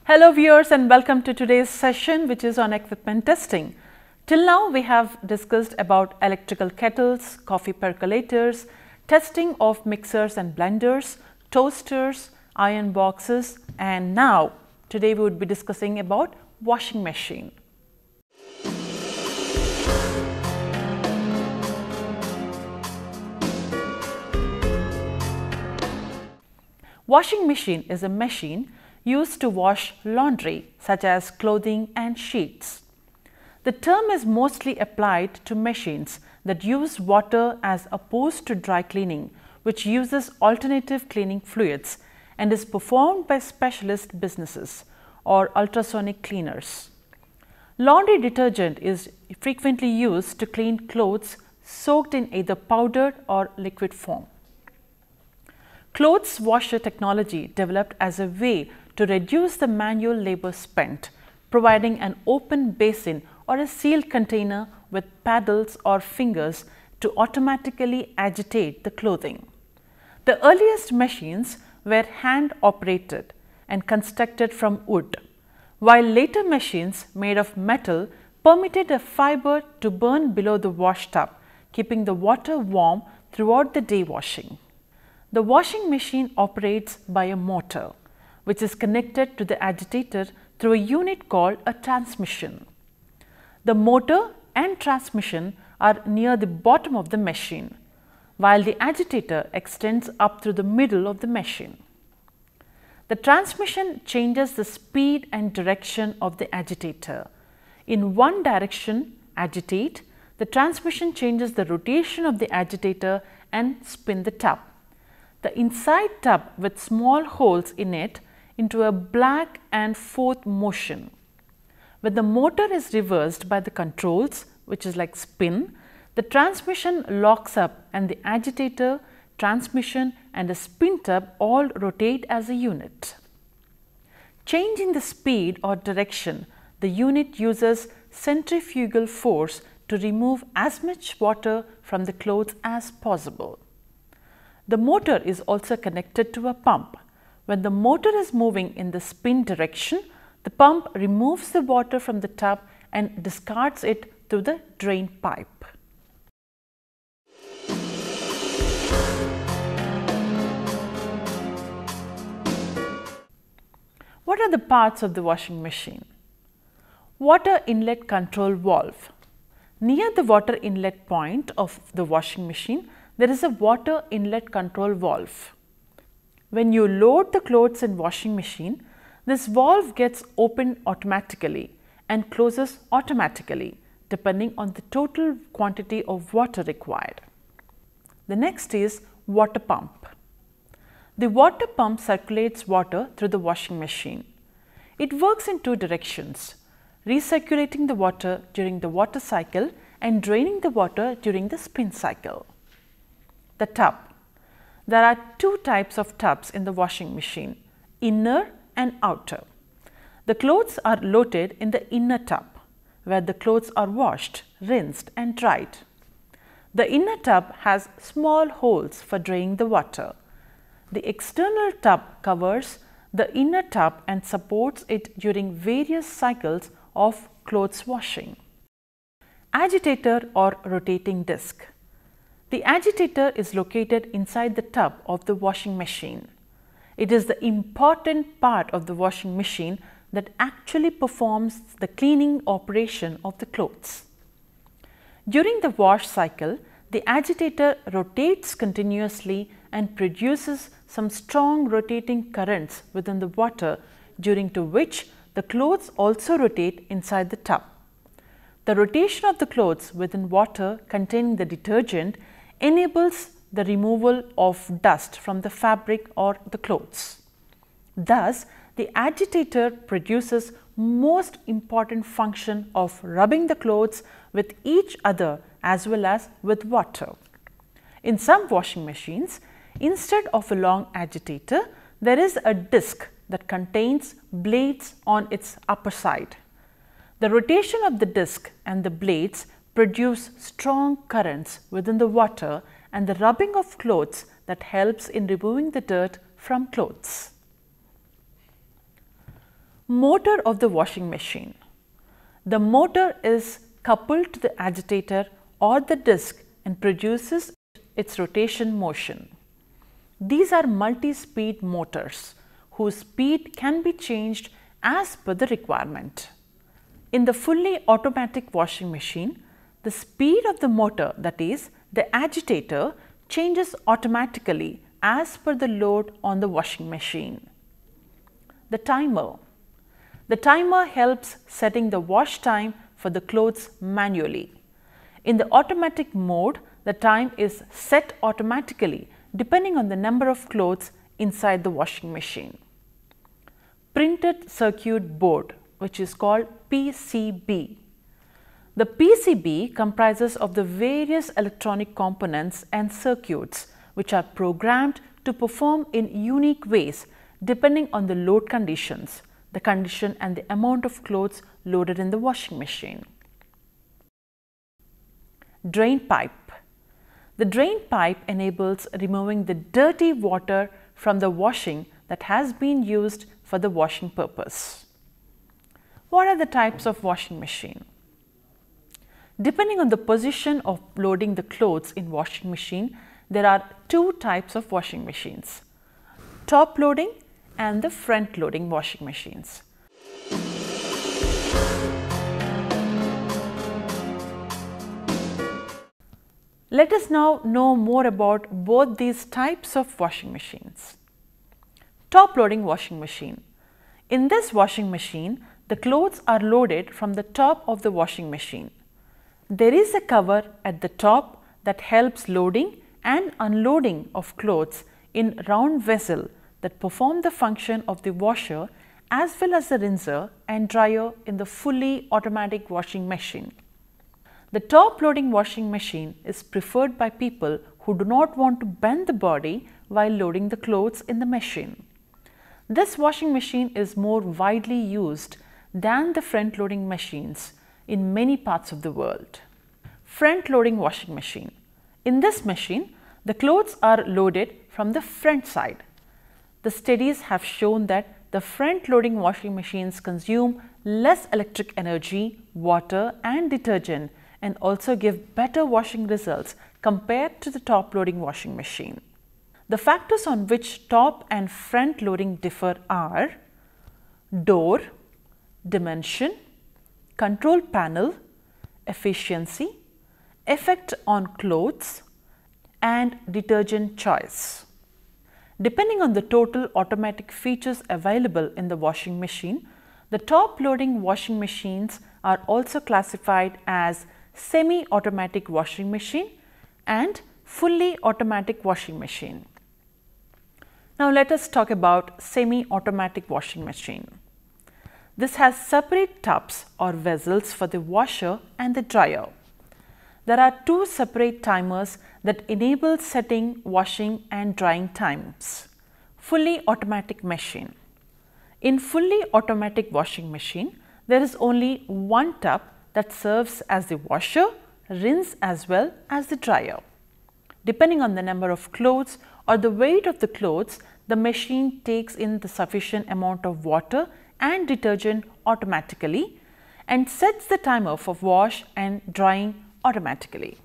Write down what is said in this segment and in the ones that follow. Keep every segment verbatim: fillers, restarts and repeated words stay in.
Hello viewers and welcome to today's session which is on equipment testing. Till now we have discussed about electrical kettles, coffee percolators, testing of mixers and blenders, toasters, iron boxes, and now today we would be discussing about washing machine. Washing machine is a machine used to wash laundry such as clothing and sheets. The term is mostly applied to machines that use water as opposed to dry cleaning, which uses alternative cleaning fluids and is performed by specialist businesses or ultrasonic cleaners. Laundry detergent is frequently used to clean clothes soaked in either powdered or liquid form. Clothes washer technology developed as a way to reduce the manual labor spent, providing an open basin or a sealed container with paddles or fingers to automatically agitate the clothing. The earliest machines were hand operated and constructed from wood, while later machines made of metal permitted a fiber to burn below the wash tub, keeping the water warm throughout the day washing. The washing machine operates by a motor, which is connected to the agitator through a unit called a transmission. The motor and transmission are near the bottom of the machine, while the agitator extends up through the middle of the machine. The transmission changes the speed and direction of the agitator. In one direction, agitate, the transmission changes the rotation of the agitator and spin the tub. The inside tub with small holes in it into a back and forth motion. When the motor is reversed by the controls, which is like spin, the transmission locks up and the agitator, transmission and a spin tub all rotate as a unit. Changing the speed or direction, the unit uses centrifugal force to remove as much water from the clothes as possible. The motor is also connected to a pump. When the motor is moving in the spin direction, the pump removes the water from the tub and discards it through the drain pipe. What are the parts of the washing machine? Water inlet control valve. Near the water inlet point of the washing machine, there is a water inlet control valve. When you load the clothes in washing machine, this valve gets opened automatically and closes automatically depending on the total quantity of water required. The next is water pump. The water pump circulates water through the washing machine. It works in two directions, recirculating the water during the water cycle and draining the water during the spin cycle. The tub. There are two types of tubs in the washing machine, inner and outer. The clothes are loaded in the inner tub, where the clothes are washed, rinsed and dried. The inner tub has small holes for draining the water. The external tub covers the inner tub and supports it during various cycles of clothes washing. Agitator or rotating disc. The agitator is located inside the tub of the washing machine. It is the important part of the washing machine that actually performs the cleaning operation of the clothes. During the wash cycle, the agitator rotates continuously and produces some strong rotating currents within the water, during to which the clothes also rotate inside the tub. The rotation of the clothes within water containing the detergent enables the removal of dust from the fabric or the clothes. Thus, the agitator produces most important function of rubbing the clothes with each other as well as with water. In some washing machines, instead of a long agitator, there is a disc that contains blades on its upper side. The rotation of the disc and the blades produce strong currents within the water and the rubbing of clothes that helps in removing the dirt from clothes. Motor of the washing machine. The motor is coupled to the agitator or the disc and produces its rotation motion. These are multi-speed motors whose speed can be changed as per the requirement. In the fully automatic washing machine, the speed of the motor, that is, the agitator, changes automatically as per the load on the washing machine. The timer. The timer helps setting the wash time for the clothes manually. In the automatic mode, the time is set automatically depending on the number of clothes inside the washing machine. Printed circuit board, which is called P C B. The P C B comprises of the various electronic components and circuits which are programmed to perform in unique ways depending on the load conditions, the condition and the amount of clothes loaded in the washing machine. Drain pipe. The drain pipe enables removing the dirty water from the washing that has been used for the washing purpose. What are the types of washing machine? Depending on the position of loading the clothes in washing machine, there are two types of washing machines: top loading and the front loading washing machines. Let us now know more about both these types of washing machines. Top loading washing machine. In this washing machine, the clothes are loaded from the top of the washing machine. There is a cover at the top that helps loading and unloading of clothes in round vessel that perform the function of the washer as well as the rinser and dryer in the fully automatic washing machine. The top loading washing machine is preferred by people who do not want to bend the body while loading the clothes in the machine. This washing machine is more widely used than the front loading machines in many parts of the world. Front loading washing machine. In this machine, the clothes are loaded from the front side. The studies have shown that the front loading washing machines consume less electric energy, water and detergent, and also give better washing results compared to the top loading washing machine. The factors on which top and front loading differ are door, dimension, control panel, efficiency, effect on clothes, and detergent choice. Depending on the total automatic features available in the washing machine, the top loading washing machines are also classified as semi-automatic washing machine and fully automatic washing machine. Now let us talk about semi-automatic washing machine. This has separate tubs or vessels for the washer and the dryer. There are two separate timers that enable setting, washing and drying times. Fully automatic machine. In fully automatic washing machine, there is only one tub that serves as the washer, rinse as well as the dryer. Depending on the number of clothes or the weight of the clothes, the machine takes in the sufficient amount of water and detergent automatically and sets the timer for wash and drying automatically.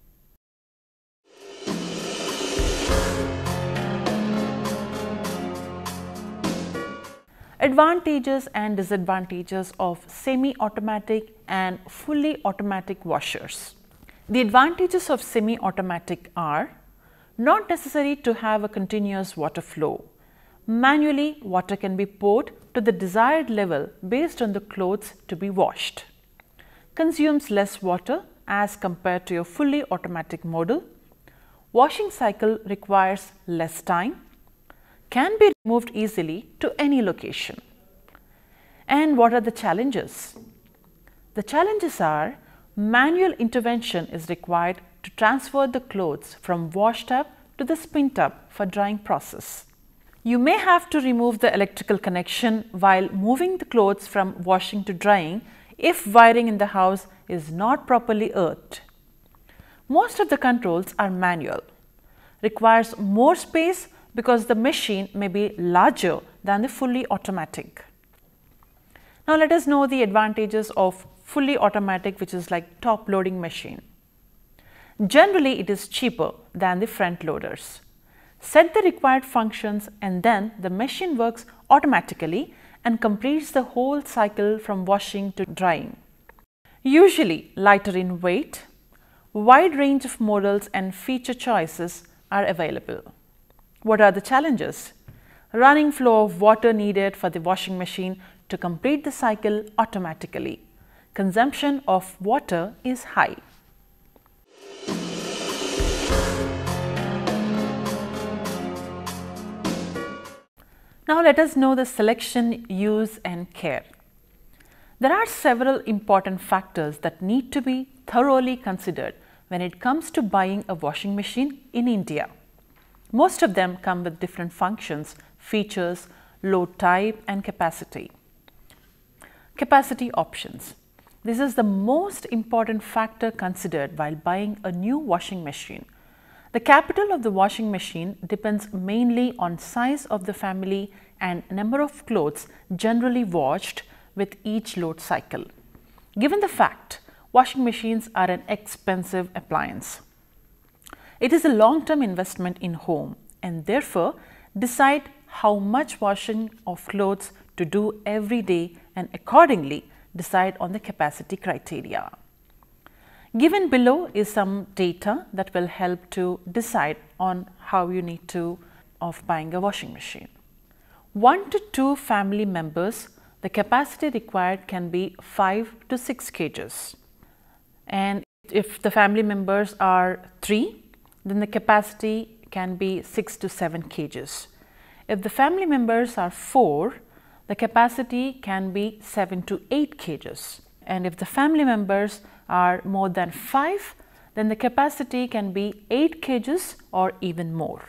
Advantages and disadvantages of semi-automatic and fully automatic washers. The advantages of semi-automatic are not necessary to have a continuous water flow. Manually, water can be poured to the desired level based on the clothes to be washed. Consumes less water as compared to your fully automatic model. Washing cycle requires less time. Can be removed easily to any location. And what are the challenges? The challenges are manual intervention is required to transfer the clothes from wash tub to the spin tub for drying process. You may have to remove the electrical connection while moving the clothes from washing to drying if wiring in the house is not properly earthed. Most of the controls are manual. Requires more space because the machine may be larger than the fully automatic. Now let us know the advantages of fully automatic, which is like top loading machine. Generally, it is cheaper than the front loaders. Set the required functions and then the machine works automatically and completes the whole cycle from washing to drying. Usually lighter in weight, wide range of models and feature choices are available. What are the challenges? Running flow of water needed for the washing machine to complete the cycle automatically. Consumption of water is high. Now let us know the selection, use and care. There are several important factors that need to be thoroughly considered when it comes to buying a washing machine in India. Most of them come with different functions, features, load type and capacity. Capacity options. This is the most important factor considered while buying a new washing machine. The capital of the washing machine depends mainly on size of the family and number of clothes generally washed with each load cycle. Given the fact washing machines are an expensive appliance, it is a long-term investment in home and therefore decide how much washing of clothes to do every day and accordingly decide on the capacity criteria. Given below is some data that will help to decide on how you need to of buying a washing machine. One to two family members, the capacity required can be five to six kilograms. And if the family members are three, then the capacity can be six to seven kilograms. If the family members are four, the capacity can be seven to eight kilograms. And if the family members are more than five, then the capacity can be eight kilograms or even more.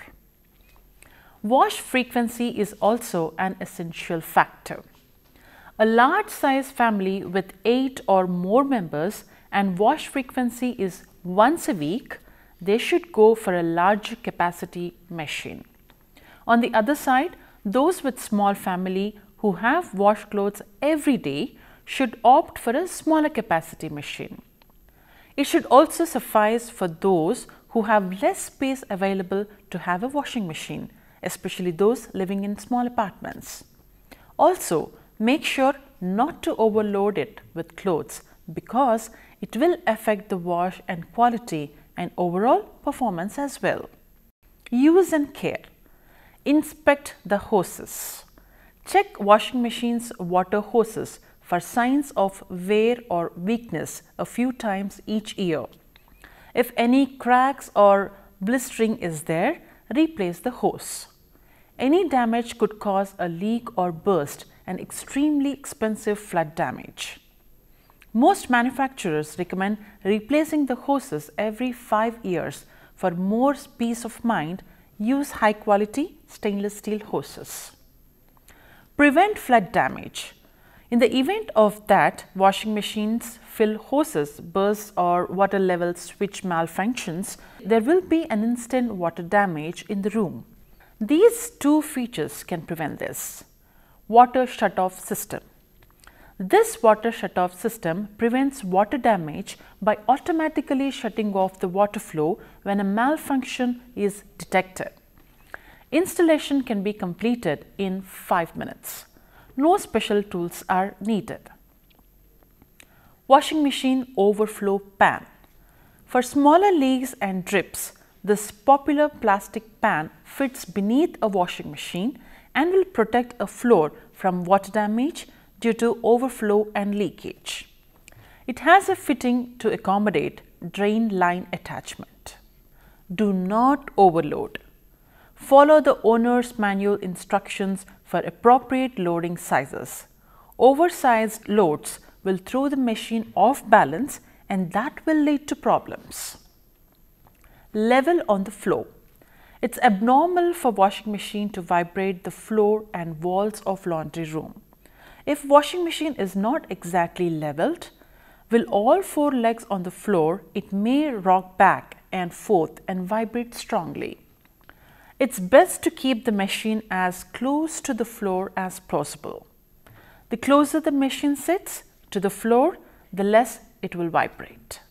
Wash frequency is also an essential factor. A large size family with eight or more members and wash frequency is once a week, they should go for a larger capacity machine. On the other side, those with small family who have wash clothes every day should opt for a smaller capacity machine. It should also suffice for those who have less space available to have a washing machine, especially those living in small apartments. Also, make sure not to overload it with clothes because it will affect the wash and quality and overall performance as well. Use and care. Inspect the hoses. Check washing machine's water hoses for signs of wear or weakness a few times each year. If any cracks or blistering is there, replace the hose. Any damage could cause a leak or burst and extremely expensive flood damage. Most manufacturers recommend replacing the hoses every five years. For more peace of mind, use high quality stainless steel hoses. Prevent flood damage. In the event of that washing machines fill hoses, bursts or water level switch malfunctions, there will be an instant water damage in the room. These two features can prevent this. Water shutoff system. This water shutoff system prevents water damage by automatically shutting off the water flow when a malfunction is detected. Installation can be completed in five minutes. No special tools are needed. Washing machine overflow pan. For smaller leaks and drips, this popular plastic pan fits beneath a washing machine and will protect a floor from water damage due to overflow and leakage. It has a fitting to accommodate drain line attachment. Do not overload. Follow the owner's manual instructions for appropriate loading sizes. Oversized loads will throw the machine off balance and that will lead to problems. Level on the floor. It's abnormal for washing machine to vibrate the floor and walls of laundry room. If washing machine is not exactly leveled, with all four legs on the floor, it may rock back and forth and vibrate strongly. It's best to keep the machine as close to the floor as possible. The closer the machine sits to the floor, the less it will vibrate.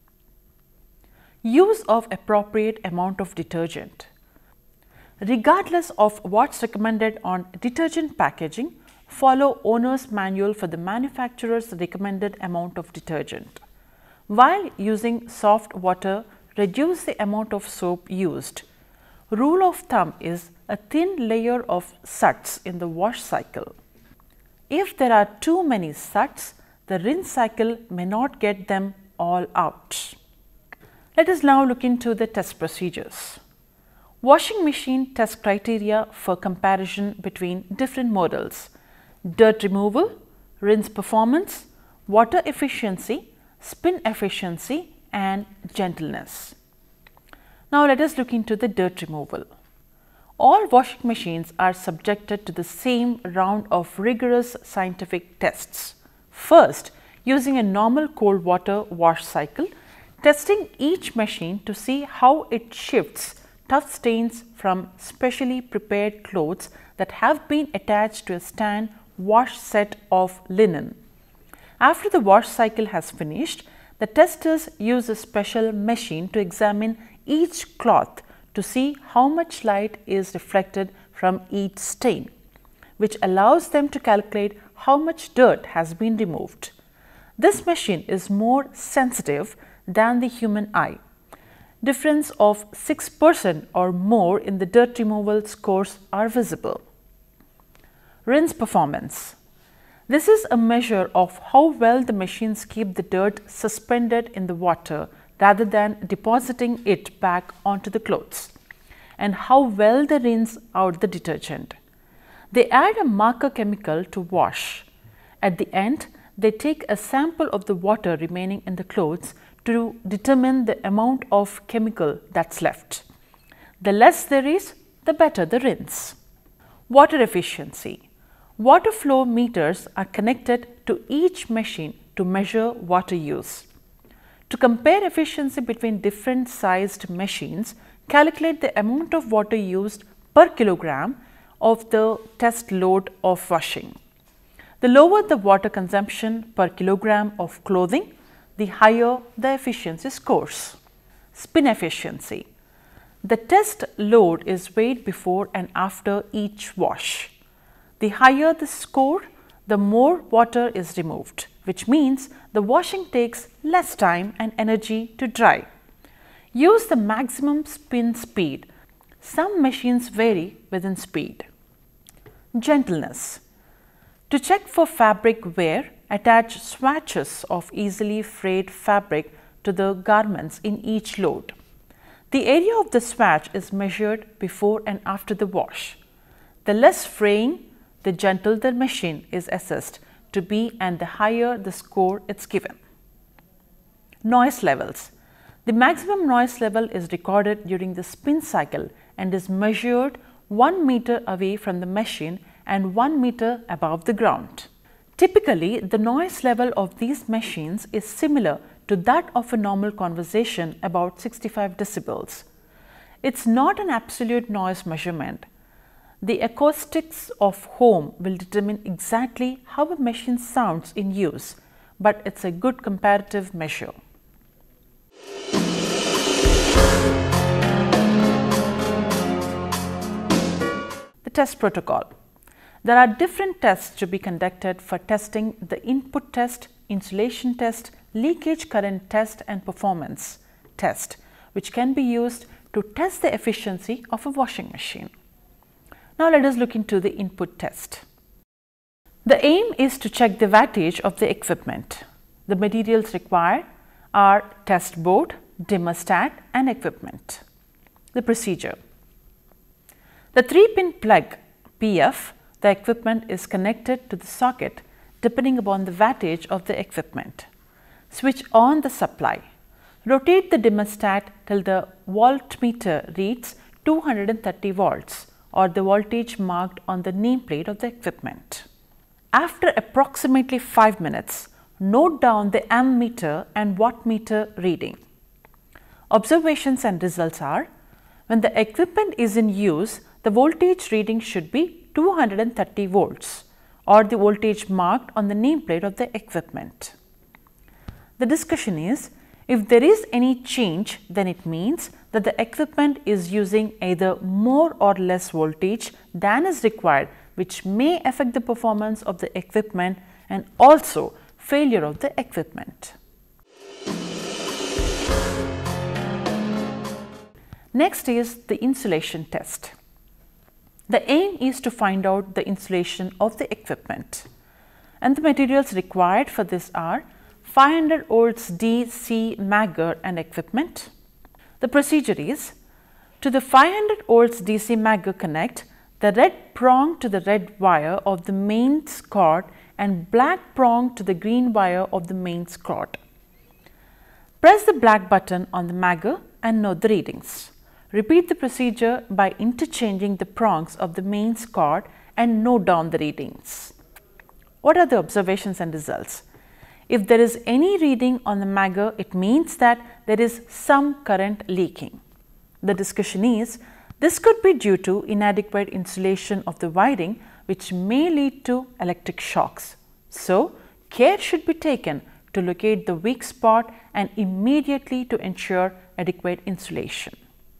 Use of appropriate amount of detergent. Regardless of what's recommended on detergent packaging, follow owner's manual for the manufacturer's recommended amount of detergent. While using soft water, reduce the amount of soap used. Rule of thumb is a thin layer of suds in the wash cycle. If there are too many suds, the rinse cycle may not get them all out. Let us now look into the test procedures. Washing machine test criteria for comparison between different models: dirt removal, rinse performance, water efficiency, spin efficiency and gentleness. Now let us look into the dirt removal. All washing machines are subjected to the same round of rigorous scientific tests. First, using a normal cold water wash cycle, testing each machine to see how it shifts tough stains from specially prepared clothes that have been attached to a stand wash set of linen. After the wash cycle has finished, the testers use a special machine to examine each cloth to see how much light is reflected from each stain, which allows them to calculate how much dirt has been removed. This machine is more sensitive than the human eye. Difference of six percent or more in the dirt removal scores are visible. Rinse performance. This is a measure of how well the machines keep the dirt suspended in the water rather than depositing it back onto the clothes, and how well they rinse out the detergent. They add a marker chemical to wash. At the end, they take a sample of the water remaining in the clothes to determine the amount of chemical that's left. The less there is, the better the rinse. Water efficiency. Water flow meters are connected to each machine to measure water use. To compare efficiency between different sized machines, calculate the amount of water used per kilogram of the test load of washing. The lower the water consumption per kilogram of clothing, the higher the efficiency scores. Spin efficiency. The test load is weighed before and after each wash. The higher the score, the more water is removed, which means the washing takes less time and energy to dry. Use the maximum spin speed. Some machines vary within speed. Gentleness. To check for fabric wear, attach swatches of easily frayed fabric to the garments in each load. The area of the swatch is measured before and after the wash. The less fraying, the gentler the machine is assessed to be and the higher the score it's given. Noise levels. The maximum noise level is recorded during the spin cycle and is measured one meter away from the machine and one meter above the ground. Typically, the noise level of these machines is similar to that of a normal conversation, about sixty-five decibels. It's not an absolute noise measurement. The acoustics of home will determine exactly how a machine sounds in use, but it's a good comparative measure. The test protocol. There are different tests to be conducted for testing the input test, insulation test, leakage current test and performance test, which can be used to test the efficiency of a washing machine. Now let us look into the input test. The aim is to check the wattage of the equipment. The materials required are test board, dimmer stat and equipment. The procedure. The three pin plug P F, the equipment is connected to the socket depending upon the wattage of the equipment. Switch on the supply. Rotate the dimmer stat till the voltmeter reads two hundred thirty volts or the voltage marked on the nameplate of the equipment. After approximately five minutes, note down the ammeter and wattmeter reading. Observations and results are: when the equipment is in use, the voltage reading should be two hundred thirty volts or the voltage marked on the nameplate of the equipment. The discussion is, if there is any change, then it means that the equipment is using either more or less voltage than is required, which may affect the performance of the equipment and also failure of the equipment. Next is the insulation test. The aim is to find out the insulation of the equipment, and the materials required for this are five hundred volts D C Magger and equipment. The procedure is, to the five hundred volts D C Magger connect the red prong to the red wire of the mains cord and black prong to the green wire of the mains cord. Press the black button on the Magger and note the readings. Repeat the procedure by interchanging the prongs of the mains cord and note down the readings. What are the observations and results? If there is any reading on the Magger, it means that there is some current leaking. The discussion is, this could be due to inadequate insulation of the wiring, which may lead to electric shocks. So, care should be taken to locate the weak spot and immediately to ensure adequate insulation.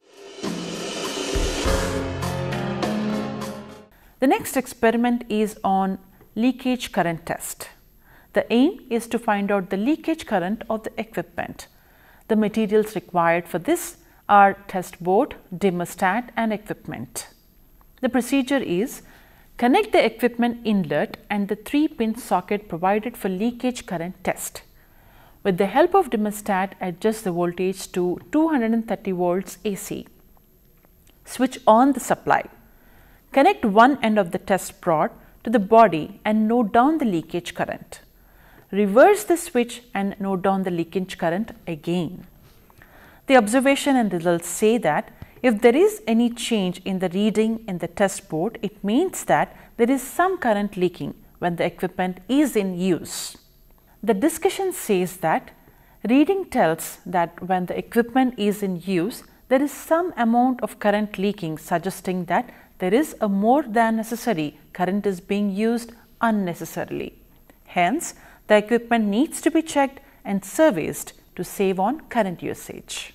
The next experiment is on leakage current test. The aim is to find out the leakage current of the equipment. The materials required for this are test board, dimmer stat and equipment. The procedure is, connect the equipment inlet and the three pin socket provided for leakage current test. With the help of dimmer stat, adjust the voltage to two hundred thirty volts A C. Switch on the supply. Connect one end of the test rod to the body and note down the leakage current. Reverse the switch and note down the leakage current again. The observation and results say that if there is any change in the reading in the test board, it means that there is some current leaking when the equipment is in use. The discussion says that reading tells that when the equipment is in use, there is some amount of current leaking, suggesting that there is a more than necessary current is being used unnecessarily. Hence, the equipment needs to be checked and serviced to save on current usage.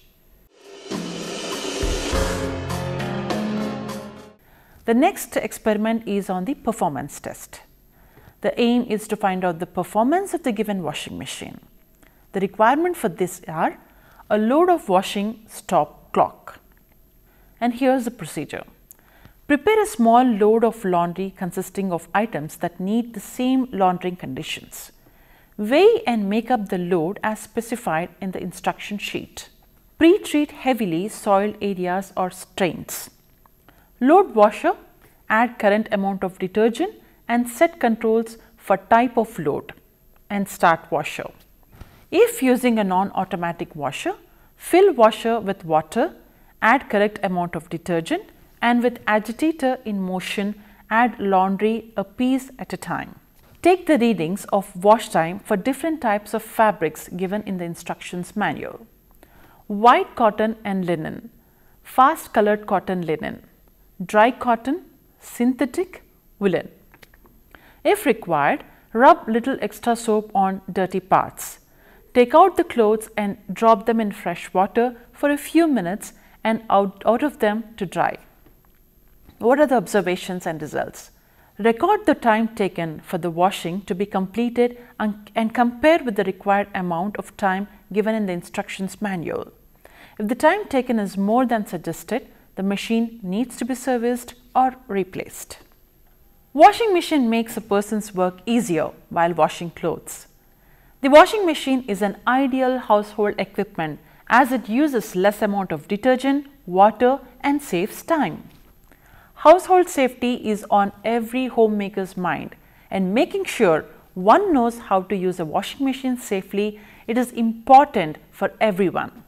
The next experiment is on the performance test. The aim is to find out the performance of the given washing machine. The requirement for this are a load of washing stop clock. And here is the procedure. Prepare a small load of laundry consisting of items that need the same laundering conditions. Weigh and make up the load as specified in the instruction sheet. Pre-treat heavily soiled areas or stains. Load washer, add current amount of detergent and set controls for type of load, and start washer. If using a non-automatic washer, fill washer with water, add correct amount of detergent, and with agitator in motion, add laundry a piece at a time. Take the readings of wash time for different types of fabrics given in the instructions manual. White cotton and linen, fast colored cotton linen, dry cotton, synthetic, woolen. If required, rub little extra soap on dirty parts. Take out the clothes and drop them in fresh water for a few minutes and out, out of them to dry. What are the observations and results? Record the time taken for the washing to be completed and, and compare with the required amount of time given in the instructions manual. If the time taken is more than suggested, the machine needs to be serviced or replaced. Washing machine makes a person's work easier while washing clothes. The washing machine is an ideal household equipment as it uses less amount of detergent, water and saves time. Household safety is on every homemaker's mind, and making sure one knows how to use a washing machine safely, it is important for everyone.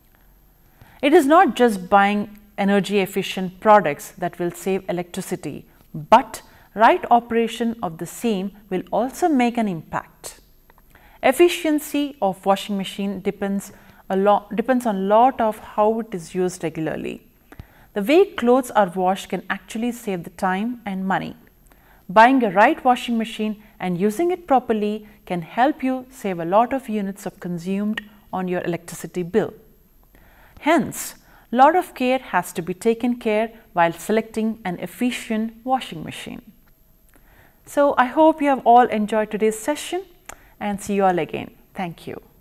It is not just buying energy efficient products that will save electricity, but right operation of the same will also make an impact. Efficiency of washing machine depends a lot depends on a lot of how it is used regularly. The way clothes are washed can actually save the time and money. Buying a right washing machine and using it properly can help you save a lot of units of consumed on your electricity bill. Hence, a lot of care has to be taken care while selecting an efficient washing machine. So, I hope you have all enjoyed today's session and see you all again. Thank you.